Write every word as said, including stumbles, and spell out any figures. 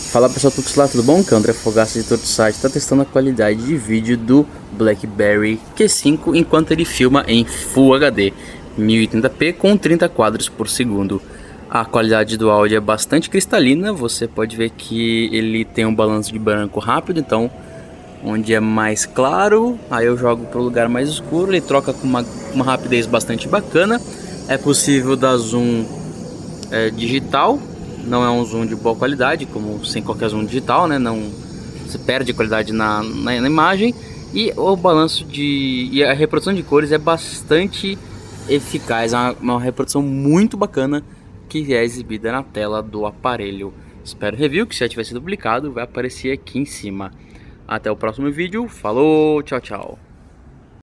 Fala pessoal, tudo lá, tudo bom? Que é o André Fogaça, editor do site, está testando a qualidade de vídeo do BlackBerry Q cinco enquanto ele filma em Full H D mil e oitenta p com trinta quadros por segundo. A qualidade do áudio é bastante cristalina, você pode ver que ele tem um balanço de branco rápido, então onde é mais claro, aí eu jogo para o lugar mais escuro, ele troca com uma, uma rapidez bastante bacana. É possível dar zoom é, digital. Não é um zoom de boa qualidade, como sem qualquer zoom digital, né? Não, você perde qualidade na, na, na imagem. E o balanço de e a reprodução de cores é bastante eficaz, é uma, uma reprodução muito bacana que é exibida na tela do aparelho. Espero o review, que se já tiver sido publicado vai aparecer aqui em cima. Até o próximo vídeo, falou, tchau, tchau.